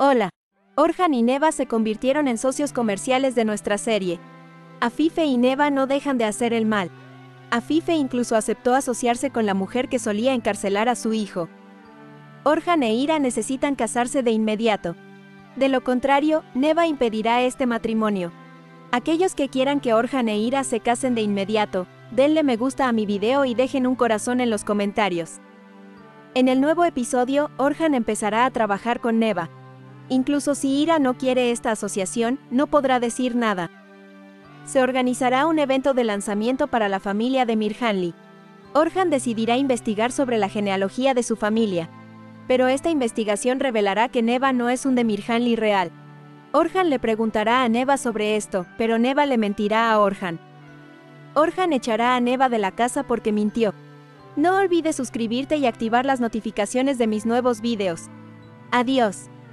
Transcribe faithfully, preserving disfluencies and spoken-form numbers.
Hola. Orhan y Neva se convirtieron en socios comerciales de nuestra serie. Afife y Neva no dejan de hacer el mal. Afife incluso aceptó asociarse con la mujer que solía encarcelar a su hijo. Orhan e Ira necesitan casarse de inmediato. De lo contrario, Neva impedirá este matrimonio. Aquellos que quieran que Orhan e Ira se casen de inmediato, denle me gusta a mi video y dejen un corazón en los comentarios. En el nuevo episodio, Orhan empezará a trabajar con Neva. Incluso si Ira no quiere esta asociación, no podrá decir nada. Se organizará un evento de lanzamiento para la familia de Mirhanli. Orhan decidirá investigar sobre la genealogía de su familia. Pero esta investigación revelará que Neva no es un de Mirhanli real. Orhan le preguntará a Neva sobre esto, pero Neva le mentirá a Orhan. Orhan echará a Neva de la casa porque mintió. No olvides suscribirte y activar las notificaciones de mis nuevos videos. Adiós.